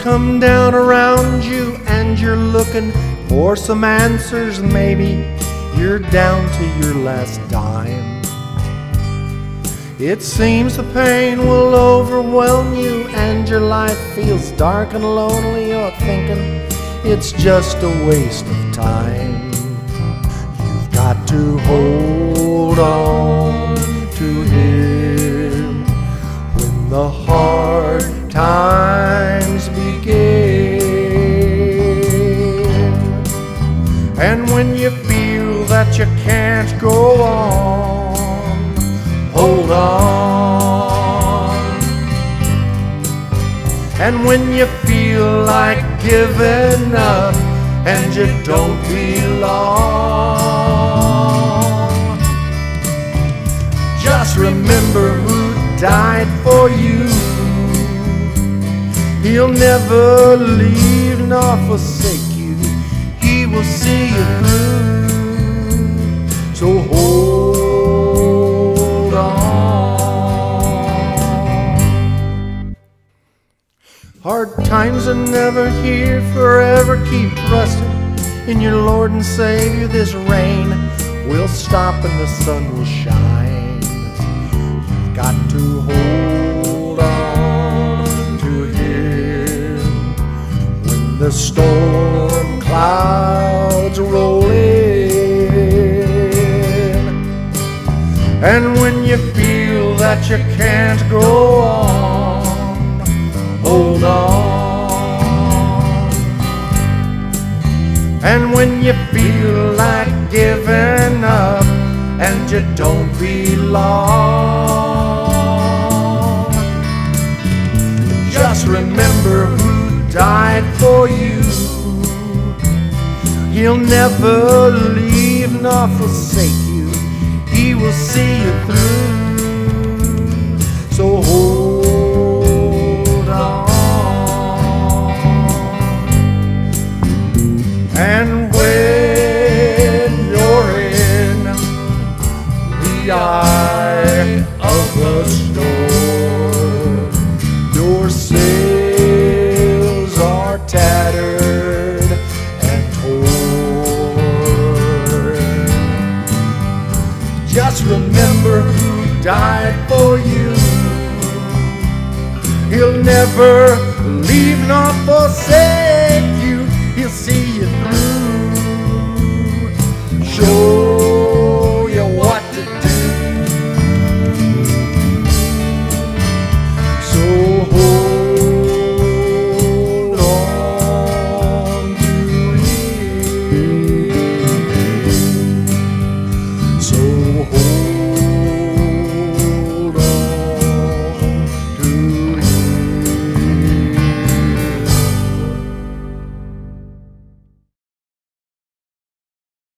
come down around you and you're looking for some answers. Maybe you're down to your last dime. It seems the pain will overwhelm you and your life feels dark and lonely. You're thinking it's just a waste of time. You've got to hold on to Him when the hard times begin, and when you feel that you can't go on, hold on. And when you feel like giving up and you don't belong, just remember who died for you. He'll never leave nor forsake you. He will see you through. So hold on. Hard times are never here forever. Keep trusting in your Lord and Savior. This rain will stop and the sun will shine. You've got to hold on to Him when the storm clouds roll in, and when you feel that you can't go on, hold on. And when you feel like giving up and you don't belong, just remember who died for you. He'll never leave nor forsake you. He will see you through. So hold on. And when you're in the eye of the storm, your sails are tattered and torn, just remember who died for you. He'll never leave nor forsake you. He'll see you through, show you what to do. So hold on to Him.